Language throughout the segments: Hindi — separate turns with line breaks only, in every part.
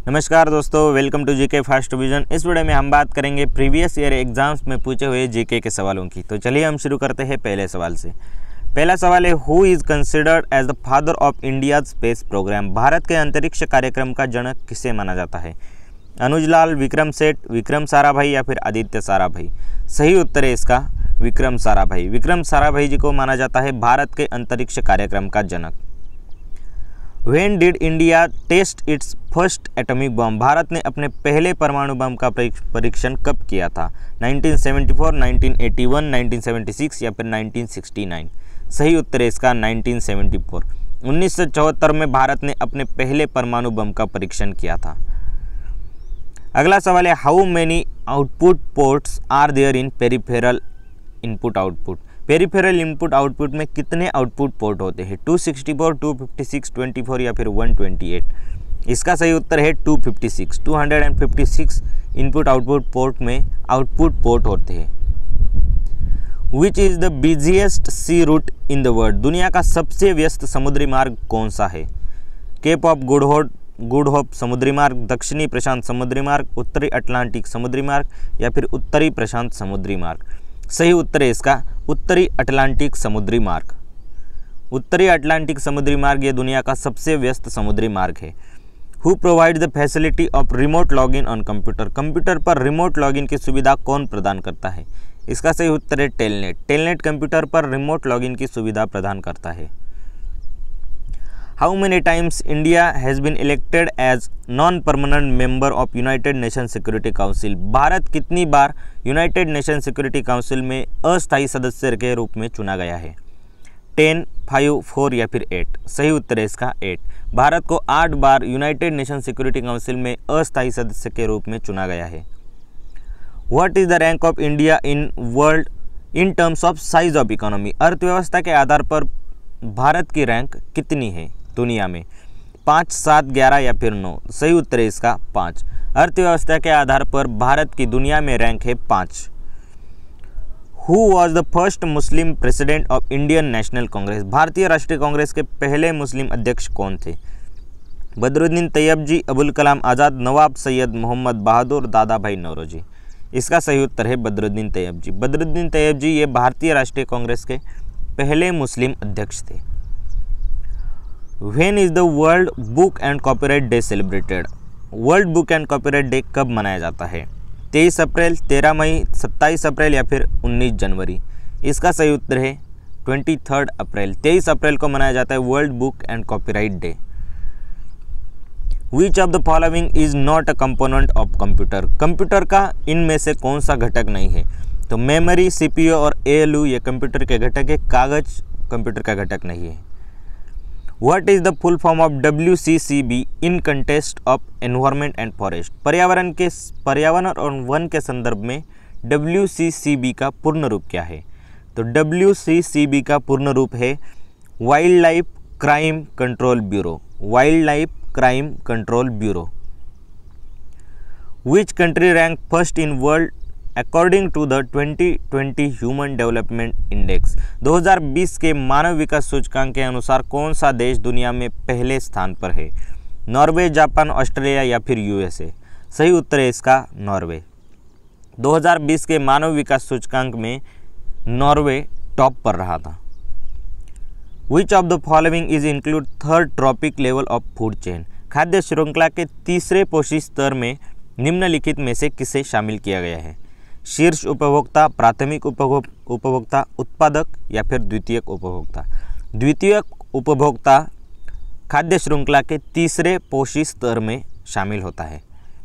नमस्कार दोस्तों, welcome to GK fast revision. इस वीडियो में हम बात करेंगे प्रीवियस ईयर एग्जाम्स में पूछे हुए जीके के सवालों की। तो चलिए हम शुरू करते हैं पहले सवाल से। पहला सवाल है, who is considered as the father of India space program. भारत के अंतरिक्ष कार्यक्रम का जनक किसे माना जाता है? अनुज लाल, विक्रम सेठ, विक्रम साराभाई या फिर आदित्य साराभाई। सही उत्तर है इसका विक्रम साराभाई। विक्रम साराभाई जी को माना जाता है भारत के अंतरिक्ष कार्यक्रम का जनक। When did India test its first atomic bomb? Bharat ने अपने पहले परमाणु बम का परीक्षण कब किया था? 1974, 1981, 1976 या फिर 1969। सही उत्तर है इसका 1974। 1974 में भारत ने अपने पहले परमाणु बम का परीक्षण किया था। अगला सवाल है, how many output ports are there in peripheral input output. Peripheral input output में कितने आउटपुट पोर्ट होते हैं? 264, 256, 24 या फिर 128। इसका सही उत्तर है 256। 256 इनपुट आउटपुट पोर्ट में आउटपुट पोर्ट होते हैं। Which is the busiest sea route in the world. दुनिया का सबसे व्यस्त समुद्री मार्ग कौन सा है? केप ऑफ गुड होप समुद्री मार्ग, दक्षिणी प्रशांत समुद्री मार्ग, उत्तरी अटलांटिक समुद्री मार्ग या फिर उत्तरी प्रशांत समुद्री मार्ग। सही उत्तर है इसका उत्तरी अटलांटिक समुद्री मार्ग। उत्तरी अटलांटिक समुद्री मार्ग ये दुनिया का सबसे व्यस्त समुद्री मार्ग है। Who provide the facility of remote login on computer. Computer पर रिमोट लॉगिन की सुविधा कौन प्रदान करता है? इसका सही उत्तर है टेलनेट। टेलनेट कंप्यूटर पर रिमोट लॉगिन की सुविधा प्रदान करता है। How many times India has been elected as non permanent member of United Nation security council. भारत कितनी बार यूनाइटेड नेशन सिक्योरिटी काउंसिल में अस्थायी सदस्य के रूप में चुना गया है? 10, 5, 4 या फिर 8। सही उत्तर है इसका 8। भारत को 8 बार यूनाइटेड नेशन सिक्योरिटी काउंसिल में अस्थायी सदस्य के रूप में चुना गया है। What is the rank of India in world in terms of size of economy. अर्थव्यवस्था के आधार पर भारत की रैंक कितनी है दुनिया में? 5, 7, 11 या फिर 9। सही उत्तर है इसका 5। अर्थव्यवस्था के आधार पर भारत की दुनिया में रैंक है 5। Who was the first Muslim president of Indian National Congress. भारतीय राष्ट्रीय कांग्रेस के पहले मुस्लिम अध्यक्ष कौन थे? बदरुद्दीन तैयब जी, अबुल कलाम आज़ाद, नवाब सैयद मोहम्मद बहादुर, दादा भाई नौरोजी। इसका सही उत्तर है बदरुद्दीन तैयब जी। बदरुद्दीन तैयब जी ये भारतीय राष्ट्रीय कांग्रेस के पहले मुस्लिम अध्यक्ष थे। When is the World Book and Copyright Day celebrated? World book and copyright day कब मनाया जाता है? 23 अप्रैल, 13 मई, 27 अप्रैल या फिर 19 जनवरी। इसका सही उत्तर है 23 अप्रैल। 23 अप्रैल को मनाया जाता है world book and copyright day. Which of the following is not a component of computer? कंप्यूटर का इनमें से कौन सा घटक नहीं है? तो मेमोरी, CPU और ALU ये कंप्यूटर के घटक है। कागज कंप्यूटर का घटक नहीं है। What is the full form of WCCB in context of environment and forest? पर्यावरण और वन के संदर्भ में WCCB का पूर्ण रूप क्या है? तो WCCB का पूर्ण रूप है wildlife crime control bureau. Wildlife crime control bureau. Which country ranked first in world according to the 2020 human development index. 2020 के मानव विकास सूचकांक के अनुसार कौन सा देश दुनिया में पहले स्थान पर है? नॉर्वे, जापान, ऑस्ट्रेलिया या फिर USA। सही उत्तर है इसका नॉर्वे। 2020 के मानव विकास सूचकांक में नॉर्वे टॉप पर रहा था। Which of the following is include third trophic level of food chain. खाद्य श्रृंखला के तीसरे पोषित स्तर में निम्नलिखित में से किसे शामिल किया गया है? शीर्ष उपभोक्ता, प्राथमिक उपभोक्ता, उत्पादक या फिर द्वितीयक उपभोक्ता। द्वितीयक उपभोक्ता खाद्य श्रृंखला के तीसरे पोषित स्तर में शामिल होता है।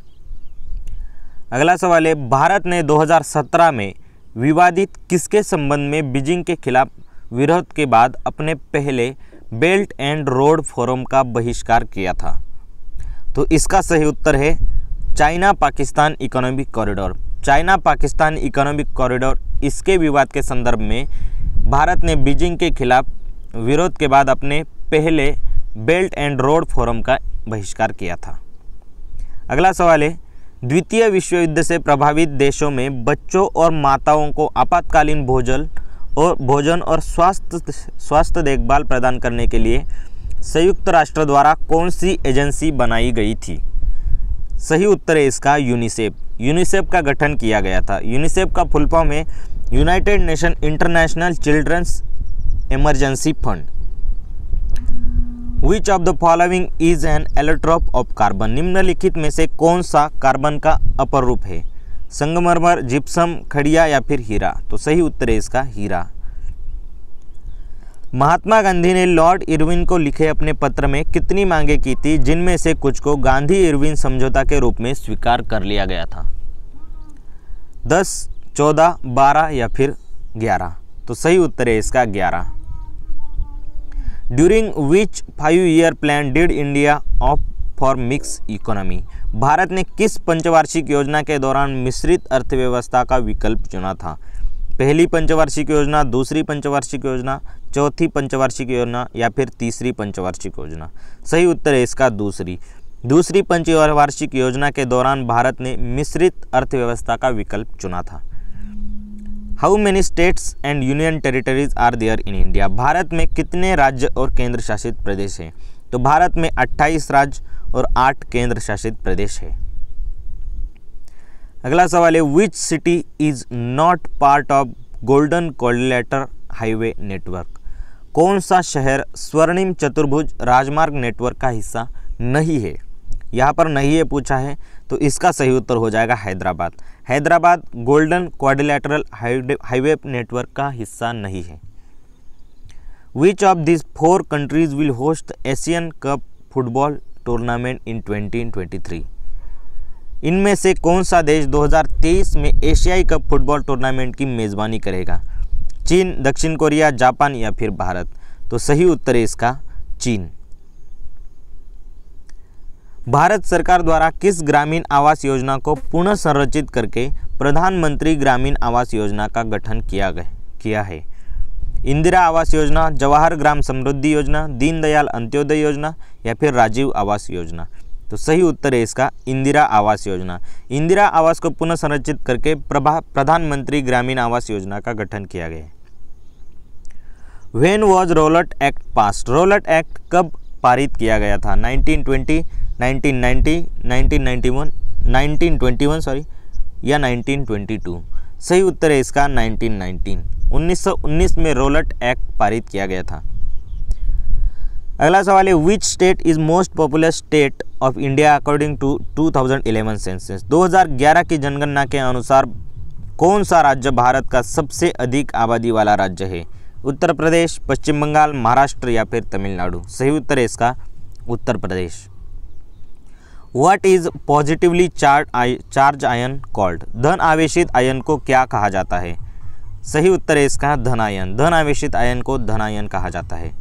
अगला सवाल है, भारत ने 2017 में विवादित किसके संबंध में बीजिंग के खिलाफ विरोध के बाद अपने पहले बेल्ट एंड रोड फोरम का बहिष्कार किया था? तो इसका सही उत्तर है China Pakistan economic corridor. China Pakistan economic corridor, इसके विवाद के संदर्भ में भारत ने बीजिंग के खिलाफ विरोध के बाद अपने पहले बेल्ट एंड रोड फोरम का बहिष्कार किया था। अगला सवाल है, द्वितीय विश्व युद्ध से प्रभावित देशों में बच्चों और माताओं को आपातकालीन भोजन और स्वास्थ्य देखभाल प्रदान करने के लिए संयुक्त राष्ट्र द्वारा कौन सी एजेंसी बनाई गई थी? सही उत्तर है इसका यूनिसेफ। यूनिसेफ का गठन किया गया था। यूनिसेफ का फुल फॉर्म है United Nation International Children's Emergency Fund. Which of the following is an allotrope of carbon. निम्नलिखित में से कौन सा कार्बन का अपर रूप है? संगमरमर, जिप्सम, खड़िया या फिर हीरा। तो सही उत्तर है इसका हीरा। महात्मा गांधी ने लॉर्ड इरविन को लिखे अपने पत्र में कितनी मांगे की थी, जिनमें से कुछ को गांधी इरविन समझौता के रूप में स्वीकार कर लिया गया था? 10, 14, 12 या फिर 11। तो सही उत्तर है इसका 11। During which 5-year plan did India opt for mix economy. भारत ने किस पंचवार्षिक योजना के दौरान मिश्रित अर्थव्यवस्था का विकल्प चुना था? पहली पंचवार्षिक योजना, दूसरी पंचवार्षिक योजना, चौथी पंचवार्षिक योजना या फिर तीसरी पंचवार्षिक योजना। सही उत्तर है इसका दूसरी पंचवार्षिक योजना के दौरान भारत ने मिश्रित अर्थव्यवस्था का विकल्प चुना था। How many states and union territories are there in India. भारत में कितने राज्य और केंद्र शासित प्रदेश हैं? तो भारत में 28 राज्य और 8 केंद्र शासित प्रदेश है। अगला सवाल है which city is not part of golden quadrilateral highway network. कौन सा शहर स्वर्णिम चतुर्भुज राजमार्ग नेटवर्क का हिस्सा नहीं है? यहाँ पर नहीं है पूछा है, तो इसका सही उत्तर हो जाएगा Hyderabad. Hyderabad golden quadrilateral highway network का हिस्सा नहीं है। Which of this 4 countries will host Asian cup football tournament in 2023। इनमें से कौन सा देश 2023 में एशियाई कप फुटबॉल टूर्नामेंट की मेज़बानी करेगा? चीन, दक्षिण कोरिया, जापान या फिर भारत। तो सही उत्तर है इसका चीन। भारत सरकार द्वारा किस ग्रामीण आवास योजना को पुनः संरचित करके प्रधानमंत्री ग्रामीण आवास योजना का गठन किया है? इंदिरा आवास योजना, जवाहर ग्राम समृद्धि योजना, दीनदयाल अंत्योदय योजना या फिर राजीव आवास योजना। तो सही उत्तर है इसका इंदिरा आवास योजना। इंदिरा आवास को पुनः संरचित करके प्रधानमंत्री ग्रामीण आवास योजना का गठन किया गया है। When was Rowlatt act passed. Rowlatt act कब पारित किया गया था? 1920, 1990, 1921 या 1922। सही उत्तर है इसका 1919 में रोलट एक्ट पारित किया गया था। अगला सवाल है which state is most popular state of India according to 2011 census. 2011 की जनगणना के अनुसार कौन सा राज्य भारत का सबसे अधिक आबादी वाला राज्य है? उत्तर प्रदेश, पश्चिम बंगाल, महाराष्ट्र या फिर तमिलनाडु। सही उत्तर है इसका Uttar Pradesh. What is positively charge ion called. धन आवेशित आयन को क्या कहा जाता है? सही उत्तर है इसका धन आयन। धन आवेशित आयन को धन आयन कहा जाता है।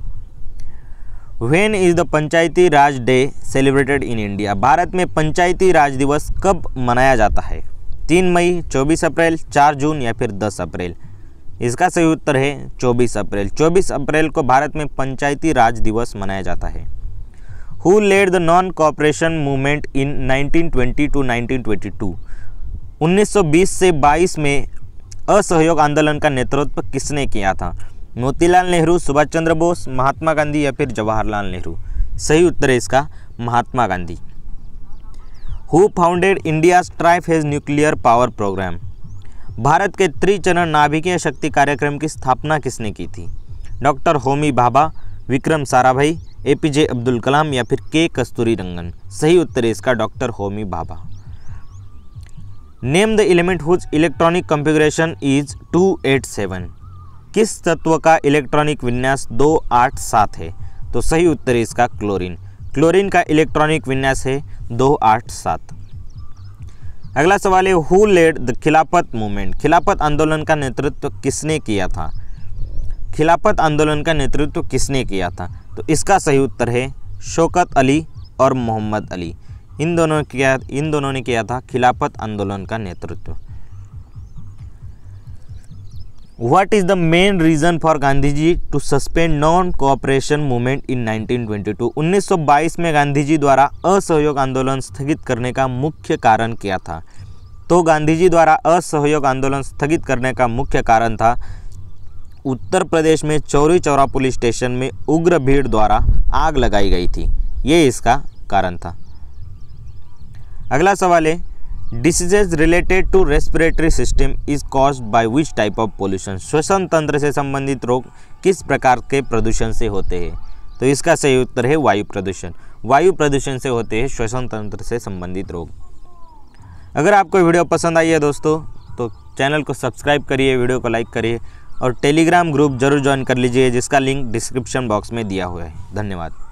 When is the panchayati raj day celebrated in India. भारत में पंचायती राज दिवस कब मनाया जाता है? 3 मई, 24 अप्रैल, 4 जून या फिर 10 अप्रैल। इसका सही उत्तर है 24 अप्रैल। 24 अप्रैल को भारत में पंचायती राज दिवस मनाया जाता है। Who led the non cooperation movement in 1920 to 1922। 1920 से 22 में असहयोग आंदोलन का नेतृत्व किसने किया था? मोतीलाल नेहरू, सुभाष चंद्र बोस, महात्मा गांधी या फिर जवाहरलाल नेहरू। सही उत्तर है इसका Mahatma Gandhi. Who founded India's triphase nuclear power program. भारत के त्रिचरण नाभिकीय शक्ति कार्यक्रम की स्थापना किसने की थी? डॉक्टर होमी भाभा, विक्रम साराभाई, एपीजे अब्दुल कलाम या फिर के कस्तूरीरंगन। सही उत्तर है इसका doctor Homi Bhabha. Name the element whose electronic configuration is 287। किस तत्व का इलेक्ट्रॉनिक विन्यास 287 है? तो सही उत्तर है इसका क्लोरीन। क्लोरीन का इलेक्ट्रॉनिक विन्यास है 287। अगला सवाल है who led the Khilafat movement. Khilafat आंदोलन का नेतृत्व किसने किया था? खिलाफत आंदोलन का नेतृत्व किसने किया था? तो इसका सही उत्तर है शौकत अली और मोहम्मद अली। इन दोनों ने किया था खिलाफत आंदोलन का नेतृत्व। What is the main reason for Gandhi ji to suspend non cooperation movement in 1922। 1922 में गांधी जी द्वारा असहयोग आंदोलन स्थगित करने का मुख्य कारण क्या था? तो गांधी जी द्वारा असहयोग आंदोलन स्थगित करने का मुख्य कारण था उत्तर प्रदेश में चौरी चौरा पुलिस स्टेशन में उग्र भीड़ द्वारा आग लगाई गई थी। ये इसका कारण था। अगला सवाल है, diseases related to respiratory system is caused by which type of pollution. श्वसन तंत्र से संबंधित रोग किस प्रकार के प्रदूषण से होते हैं? तो इसका सही उत्तर है वायु प्रदूषण। वायु प्रदूषण से होते हैं श्वसन तंत्र से संबंधित रोग। अगर आपको वीडियो पसंद आई है दोस्तों तो चैनल को सब्सक्राइब करिए, वीडियो को लाइक करिए और टेलीग्राम ग्रुप जरूर ज्वाइन कर लीजिए जिसका लिंक डिस्क्रिप्शन बॉक्स में दिया हुआ है। धन्यवाद।